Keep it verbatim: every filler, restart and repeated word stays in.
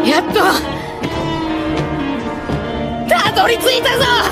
やっとたどり着いたぞ。